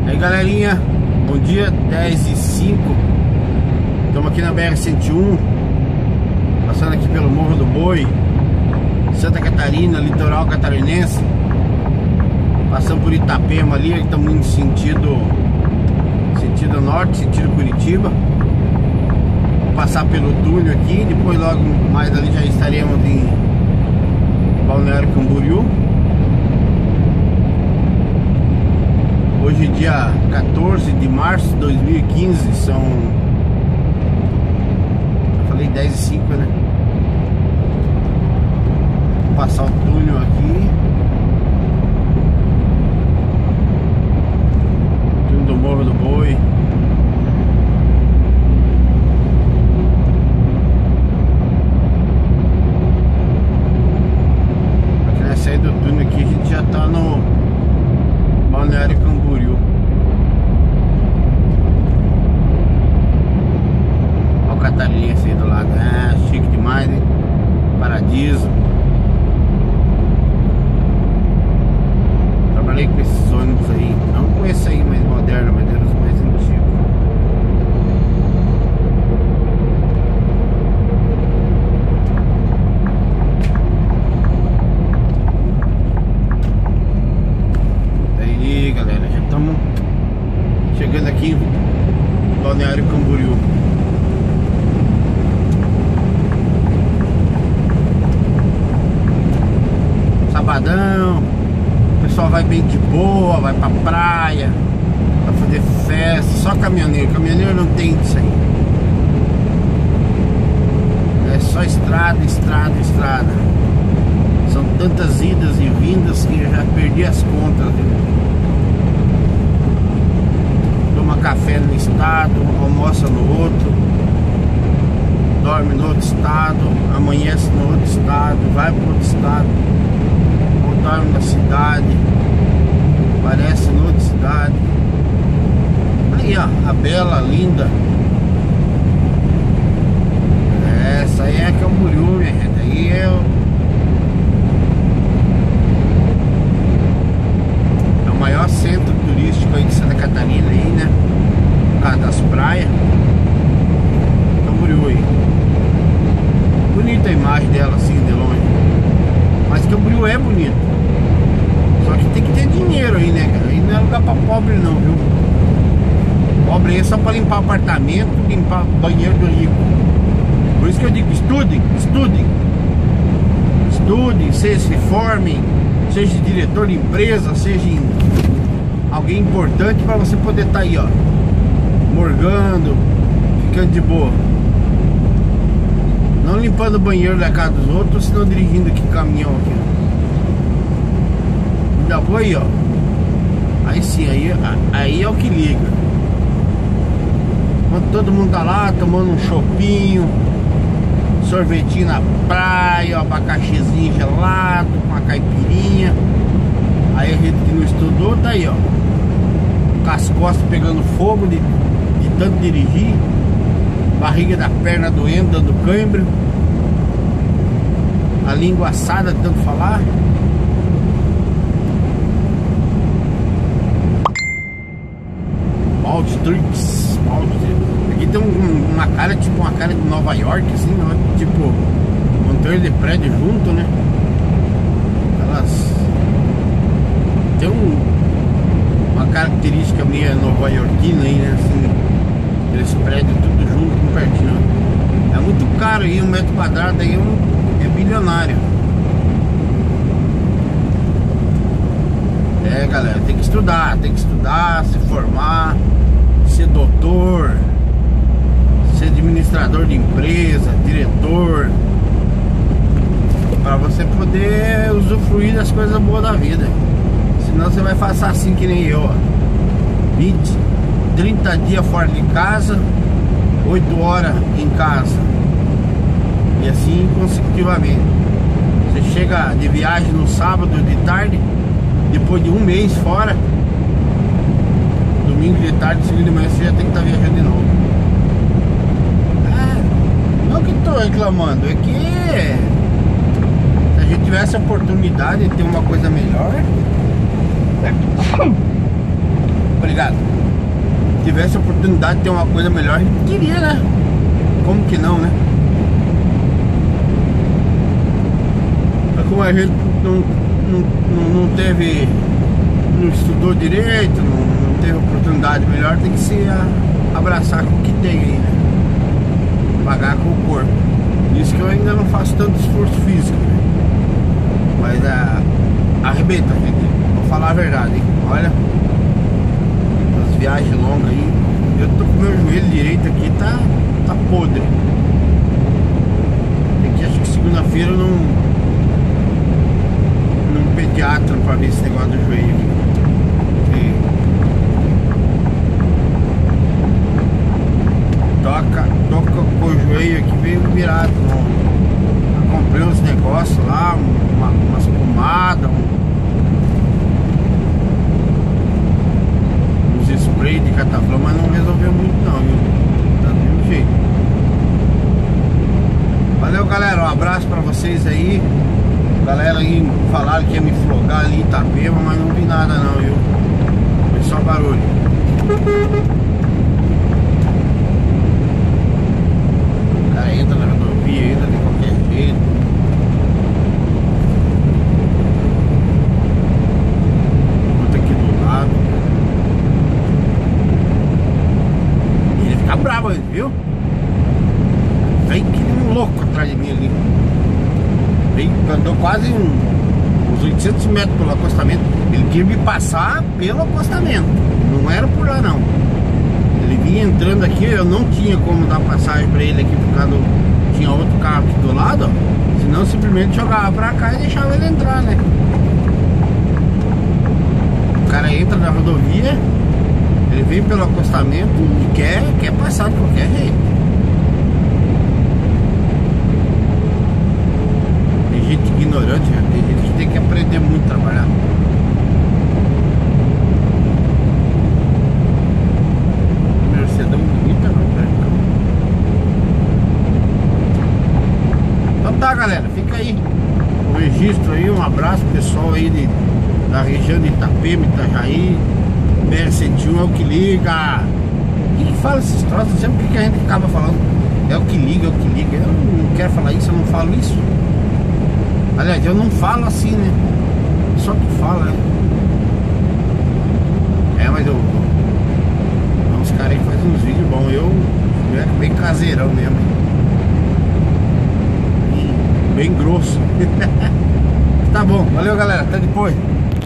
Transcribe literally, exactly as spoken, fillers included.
Aí galerinha, bom dia, dez e cinco. Estamos aqui na B R cento e um, passando aqui pelo Morro do Boi, Santa Catarina, litoral catarinense. Passando por Itapema ali, estamos indo sentido Sentido norte, sentido Curitiba. Vou passar pelo túnel aqui, depois logo mais ali já estaremos em Balneário Camboriú. Hoje dia quatorze de março de dois mil e quinze, são... eu falei dez e cinco, né? Vou passar o túnel aqui. Túnel do Morro do Boi. Aqui na saída do túnel aqui a gente já tá no Balneário Camboriú. Olha o catarinense aí do lado. Ah, chique demais, hein? Paradiso. Trabalhei com esses ônibus aí. Não com esse aí mais moderno, mas eram os mais antigos. Aí galera, já estamos chegando aqui em Balneário Camboriú. Sabadão, o pessoal vai bem de boa, vai pra praia, vai fazer festa, só caminhoneiro. Caminhoneiro não tem disso aí. É só estrada, estrada, estrada. São tantas idas e vindas que eu já perdi as contas. Toma café no estado, almoça no outro, dorme no outro estado, amanhece no outro estado, vai pro outro estado, ou dorme na cidade, aparece na outra cidade. Aí ó, a bela, linda. Essa aí é Camboriú, minha gente. Aí é o maior centro turístico aí de Santa Catarina aí, né? Por causa das praias. Camboriú aí. Bonita a imagem dela assim de longe. Mas Camboriú é bonito. Só que tem que ter dinheiro aí, né, cara? Aí não é lugar pra pobre não, viu? Pobre aí é só pra limpar apartamento, limpar banheiro do rico. Por isso que eu digo, estudem, estudem. Estudem, se se formem, seja diretor de empresa, seja alguém importante para você poder estar tá aí, ó, morgando, ficando de boa, não limpando o banheiro da casa dos outros, senão dirigindo aqui caminhão aqui. Ainda vou aí, ó. Aí sim, aí, aí é o que liga. Quando todo mundo tá lá tomando um chopinho, sorvetinho na praia, ó, abacaxizinho gelado, com uma caipirinha. Aí a gente que não estudou tá aí, ó, com as costas pegando fogo de, de tanto dirigir, barriga da perna doendo, dando cãibra, a língua assada de tanto falar. Malt Drinks, Malt Drinks. Aqui tem um, uma cara, tipo uma cara de Nova York, assim, né? Tipo controle de prédio junto, né? Elas tem um, uma característica meio nova-iorquina aí, né? Assim, aqueles prédios tudo junto, um pertinho. É muito caro aí, um metro quadrado aí é, é bilionário. É galera, tem que estudar, tem que estudar, se formar, ser doutor, ser administrador de empresa, diretor, para você poder usufruir das coisas boas da vida. Senão você vai passar assim que nem eu, ó, vinte, trinta dias fora de casa, oito horas em casa, e assim consecutivamente. Você chega de viagem no sábado de tarde, depois de um mês fora, domingo de tarde, segunda de manhã, você já tem que estar viajando de novo. É, não que estou reclamando, é que se a gente tivesse a oportunidade de ter uma coisa melhor, Obrigado. Se tivesse a oportunidade de ter uma coisa melhor, a gente queria, né? Como que não, né? Mas como a gente não, não, não, não teve, não estudou direito, não, não teve oportunidade melhor, tem que se a, abraçar com o que tem aí, né? Pagar com o corpo. Isso que eu ainda não faço tanto esforço físico, né? Mas a, arrebenta, gente. Vou falar a verdade, hein? Olha, as viagens longas aí. Eu tô com meu joelho direito aqui, tá, tá podre. Tem que, acho que segunda-feira num, num pediatra pra ver esse negócio do joelho aqui. Porque toca, toca com o joelho aqui meio virado. Eu comprei uns negócios lá, uma, umas pomadas, um, uns spray de cataflã, mas não resolveu muito não, viu? Tá do mesmo jeito. Valeu, galera, um abraço pra vocês aí. Galera aí falaram que ia me flogar ali em Itapema, mas não vi nada não, viu? Foi só barulho. O cara entra na rodovia, entra de qualquer jeito. Outro aqui do lado. Ele fica bravo, viu? Vem que nem um louco atrás de mim ali. Vem, andou quase um, uns oitocentos metros pelo acostamento. Ele queria me passar pelo acostamento. Não era por lá não. Ele vinha entrando aqui, eu não tinha como dar passagem pra ele aqui por causa do... Tinha outro carro aqui do lado, ó. Senão simplesmente jogava pra cá e deixava ele entrar, né? O cara entra na rodovia, ele vem pelo acostamento e quer, quer passar de qualquer jeito. Tem gente ignorante, né? Tem gente que tem que aprender muito a trabalhar. Mercedão bonita, não, branca. Então tá, galera, fica aí o registro aí, um abraço pro pessoal aí de, da região de Itapema, Itajaí. B R cento e um é o que liga. Quem que fala esses troços? Sempre que a gente acaba falando é o que liga, é o que liga. Eu não quero falar isso, eu não falo isso. Aliás, eu não falo assim, né? Só que fala, né? É, mas eu... Tem uns caras aí que fazem uns vídeos bons. Eu... eu é bem caseirão mesmo. E bem grosso. Tá bom, valeu, galera. Até depois.